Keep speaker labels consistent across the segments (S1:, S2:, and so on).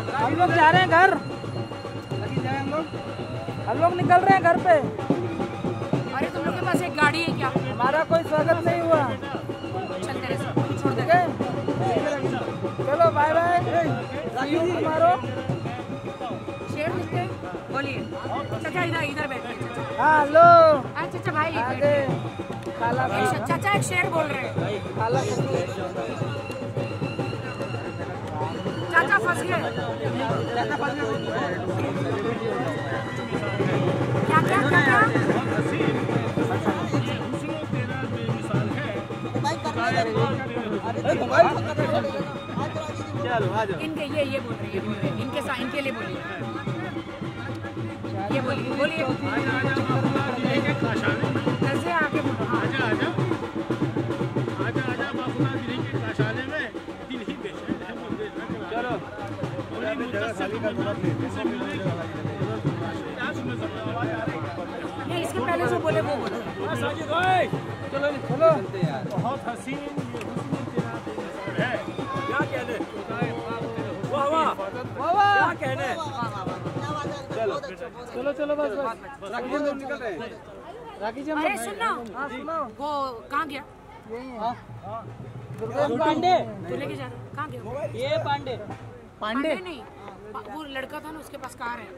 S1: हम लोग जा रहे हैं घर। हम लोग निकल रहे हैं घर पे।
S2: अरे तुम लोग के पास एक गाड़ी है क्या?
S1: हमारा कोई स्वागत नहीं हुआ।
S2: चल तेरे साथ छोड़ दे।
S1: चलो बाय बाय। मारो
S2: शेर लिखते बोलिए। चाचा इधर बैठिए।
S1: हेलो
S2: चाचा भाई
S1: आगे काला
S2: चाचा एक शेर बोल रहे हैं।
S1: काला
S2: चाचा फंस गए। क्या क्या क्या क्या? इनके ये बोल रहे हैं इनके लिए बोलिए। ये बोलिए कैसे आके बोलो।
S3: आजा बाबूना गिरी के काशाले में दिल ही बेचैन है मुझे। चलो
S2: ये इसके पहले जो बोले वो बोलो।
S3: साजिद भाई चलो
S1: यार
S3: बहुत हसीन है। क्या कहने वाह वाह क्या कहने।
S1: चलो बस राखी जी हम निकल रहे हैं। राखी जी हम
S2: अरे सुनो
S1: सुनो
S2: वो कहाँ गया?
S1: पांडे
S2: तू लेके जा कहाँ गया?
S1: ये पांडे
S2: नहीं वो लड़का था ना उसके पास कार है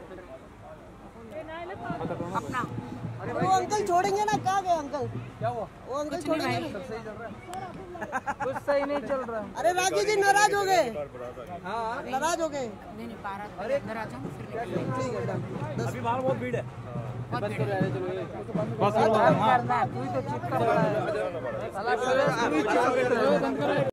S2: अपना।
S4: वो अंकल छोड़ेंगे ना। कहाँ गए अंकल?
S1: क्या हुआ?
S4: वो अंकल
S2: कुछ
S4: छोड़ेंगे
S2: नहीं
S4: ना।
S1: कुछ सही नहीं चल रहा।
S4: अरे राखी जी नाराज हो गए।
S1: हाँ
S4: नाराज हो गए।
S2: नहीं पारा अंदर आ जाओ फिर
S4: ठीक है डन।
S3: अभी बाहर बहुत भीड़ है।
S2: बहुत भीड़ है।
S1: करना तू ही तो चिट कर रहा है।